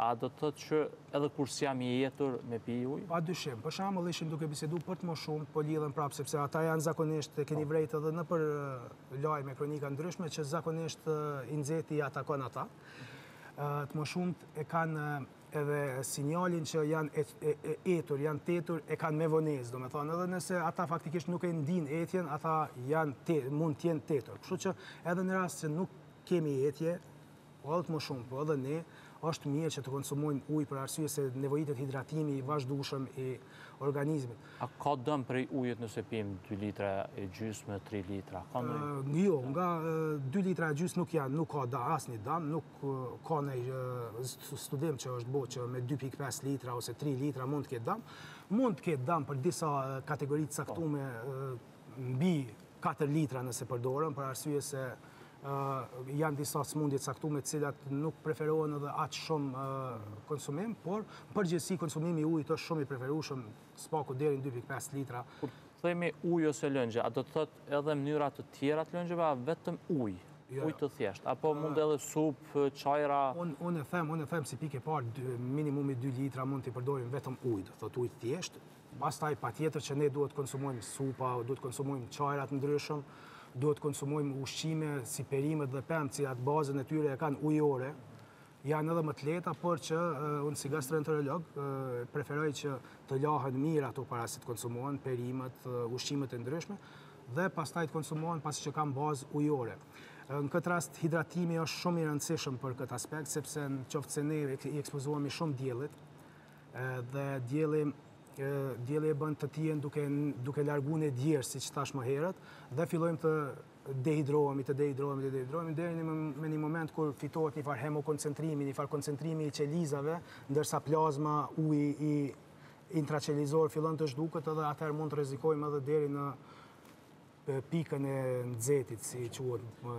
A do të thotë që edhe kur s'jam i jetur me pi ujë? Pa dyshim. Për shembull, ishim duke bisedu për të më shumë, po lidhen prapë sepse ata janë zakonisht e keni vrejtë edhe në për lajme kronika ndryshme që zakonisht i nxehti i atakon ata. Të më shumt e kanë edhe sinjalin që janë etur, janë tetur, e kanë me vonez, do me thonë, edhe nëse ata faktikisht nuk e ndin etjen, ata mund t'jenë tetur. Kështu që edhe në rast që nuk kemi etje, po edhe të më shumë, po edhe ne, është mirë që të konsumojnë ujë për arsye se nevojitet hidratimi i vazhdueshëm i organizmit. A ka dëm prej ujit nëse pim 2 litra e gjysmë, 3 litra? Jo, nga 2 litra e gjysmë nuk ka asnjë dëm, nuk ka në studim që është bërë që me 2.5 litra ose 3 litra mund të ketë dëm. Mund të ketë dëm për disa kategori të caktuara mbi 4 litra nëse përdoren, për arsye se janë disa smundje të caktuara të cilat nuk preferohen edhe aq shumë konsumim, por përgjithësi konsumimi i ujit është shumë i preferueshëm, spaku deri në 2.5 litra. Kur themi ujë ose lëngje, a do të thotë edhe mënyra të tjera të lëngjeve, a vetëm ujë? Ujë të thjesht, apo mund edhe supë, çajra? Unë e them si pikë e parë, minimumi 2 litra mund t'i përdorim vetëm ujë, do thotë ujë thjesht. Pastaj patjetër që ne duhet të konsumojmë supa, duhet të konsumojmë çajra të ndryshëm, duhet të konsumojmë ushqime si perimet dhe pemë, cilat bazën e tyre e kanë ujore, janë edhe më të lehta, por që unë si gastroenterolog preferoj që të lahen mirë ato para se të konsumohen, perimet, ushqimet e ndryshme, dhe pastaj të konsumohen pasi që kanë bazë ujore. Në këtë rast, hidratimi është shumë i rëndësishëm për këtë aspekt, sepse në qoftë se ne i ekspozohemi shumë diellit, dhe dielli e bën të tijen duke larguar në djerë, siç thash më herët, dhe fillojmë të dehidrohemi deri në një moment kur fitohet një farë hemokoncentrimi, një farë koncentrimi i qelizave, ndërsa plazma, uji i intraqelizor fillon të zhduket, edhe atëherë mund të rrezikojmë edhe deri në pikën e nxehtit, si quhet.